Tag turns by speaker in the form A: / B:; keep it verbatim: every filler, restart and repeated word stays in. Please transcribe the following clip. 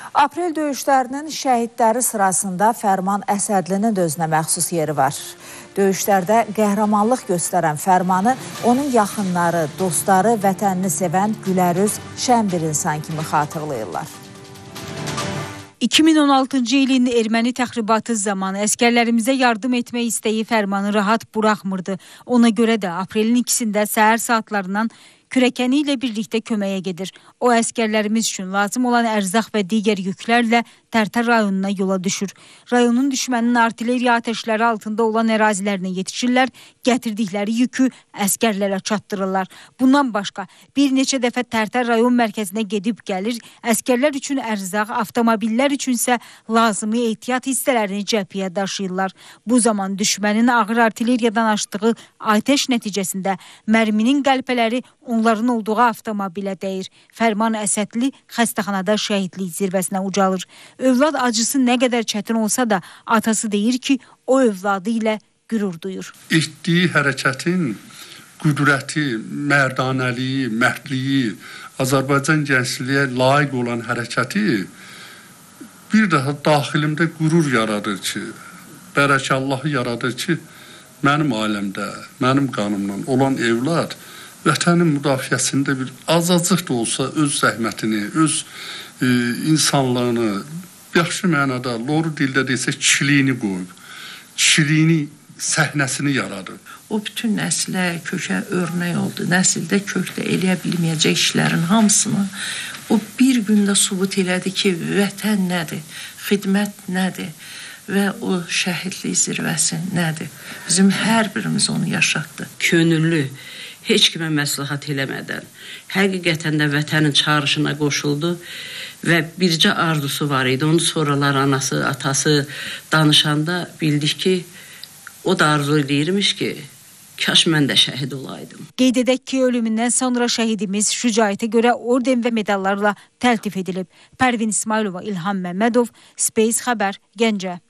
A: Aprel döyüşlərinin şəhidləri sırasında Fərman Əsədlinin də özünə məxsus yeri var. Döyüşlərdə qəhrəmanlıq göstərən Fərmanı onun yaxınları, dostları, vətənini sevən gülərüz, şən bir insan kimi xatırlayırlar.
B: iki min on altıncı ilin erməni təxribatı zamanı əskərlərimizə yardım etmək istəyi Fərmanı rahat buraxmırdı. Ona görə də aprelin ikisində səhər saatlarından kürəkəni ilə birlikdə köməyə gedir. O əskərlərimiz üçün lazım olan ərzaq və digər yüklərlə Tərtər rayonuna yola düşür. Rayonun düşmənin artilleriya ateşləri altında olan ərazilərinə yetişirlər, gətirdikləri yükü əskərlərə çatdırırlar. Bundan başqa bir neçə dəfə Tərtər rayon mərkəzinə gedib gəlir, əskərlər üçün ərzaq, avtomobillər üçünsə lazımi ehtiyat hissələrini cəbhəyə daşıyırlar. Bu zaman düşmənin ağır artilleriyadan açdığı atəş nəticəsində mərminin qəlpələri onların olduğu avtomobilə dəyir. Fərman Əsədli xəstəxanada şəhidlik zirvəsinə ucalır. Övlad acısı nə qədər çətin olsa da atası deyir ki, o övladı ilə qürur duyur.
C: Etdiyi hərəkətin qüdrəti, mərdanəliyi, mərdliyi, Azərbaycan gəncliyə layiq olan hərəkəti bir daha daxilimdə qürur yaradır ki, bərəkəllahı yaradır ki, mənim ailəmdə, mənim qanımdan olan evlad vətənin müdafiəsində bir azacıq da olsa öz zəhmətini, öz e, insanlığını, yaxşı mənada, loru dildə desə kişiliyini qoyub, kişiliyini, səhnəsini yaradıb.
D: O bütün nəslə, kökə örnək oldu. Nəsildə kökdə eləyə bilməyəcək işlərin hamısını o bir gündə sübut elədi ki, vətən nədir, xidmət nədir və o şəhidlik zirvəsi nədir. Bizim hər birimiz onu yaşatdı.
E: Könüllü, heç kimə məsləhət eləmədən, həqiqətən də vətənin çağrışına qoşuldu və bircə arzusu var idi. Onu sonralar anası, atası danışanda bildik ki, o da arzu edirmiş ki, kaş mən də şəhid olaydım.
B: Qeyd edək ki, ölümündən sonra şəhidimiz şücaətə görə orden və medallarla təltif edilib. Pərvin İsmailova, İlham Məmmədov, Space Xəbər, Gəncə.